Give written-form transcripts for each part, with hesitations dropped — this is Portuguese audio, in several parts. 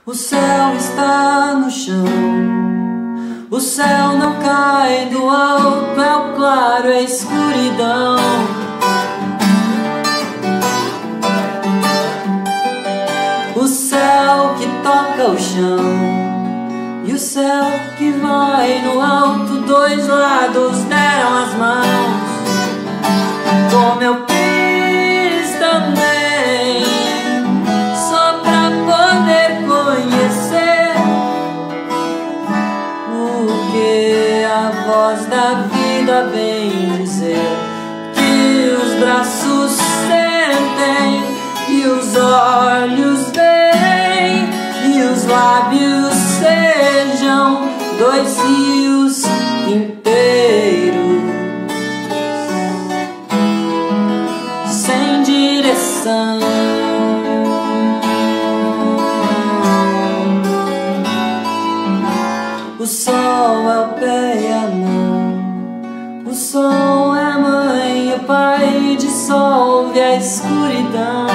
O céu está no chão, o céu não cai do alto, é o claro, é a escuridão. O céu que toca o chão e o céu que vai no alto, dois lados deram as mãos. Como eu quis também, só pra poder conhecer o que a voz da vida vem dizer. Que os braços sentem e os olhos veem e os lábios sejam dois rios inteiros, sem direção. O sol é o pé e a mão, o sol é a mãe e o pai, dissolve a escuridão.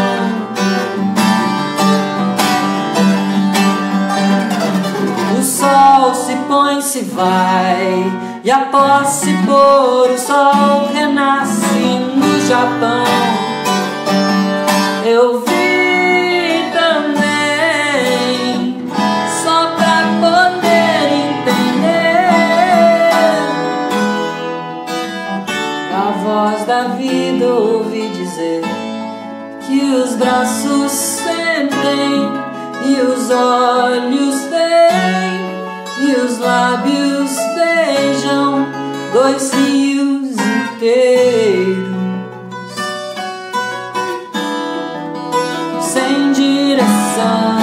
O sol se põe, se vai, e após se pôr, o sol renasce no Japão. Eu vi também, só pra poder entender a voz da vida, ouvi dizer que os braços sentem e os olhos veem e os lábios beijam dois rios inteiros, sem direção.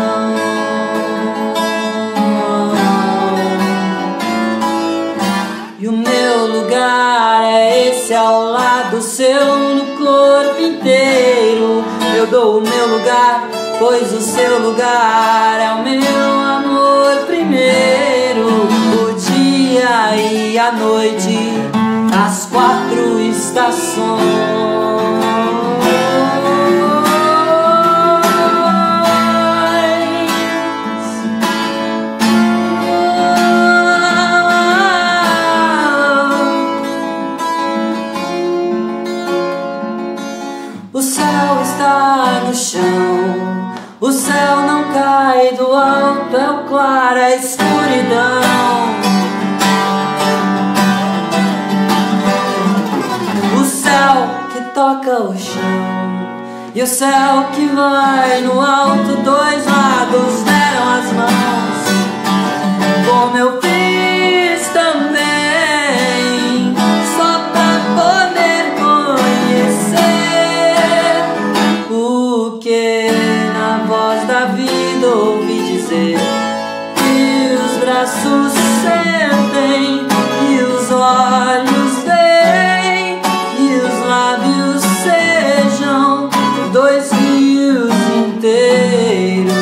E o meu lugar é esse ao lado seu, no corpo inteiro. Eu dou o meu lugar, pois o seu lugar é o meu amor primeiro. O dia e a noite, as quatro estações. O céu está no chão, o céu não cai do alto, é o claro, é a escuridão. O céu que toca o chão e o céu que vai no alto, dois lados deram as mãos. Como eu fiz também, só pra poder conhecer o que na voz da vida ouvi dizer. Que os braços sentem e os olhos veem e os lábios sejam dois rios inteiros,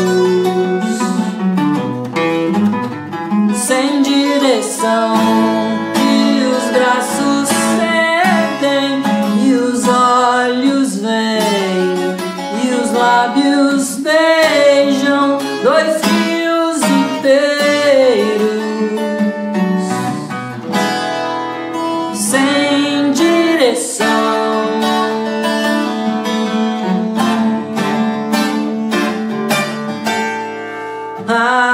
sem direção. Que os braços sentem e os olhos veem e os lábios beijam dois rios inteiros, sem direção. Ah,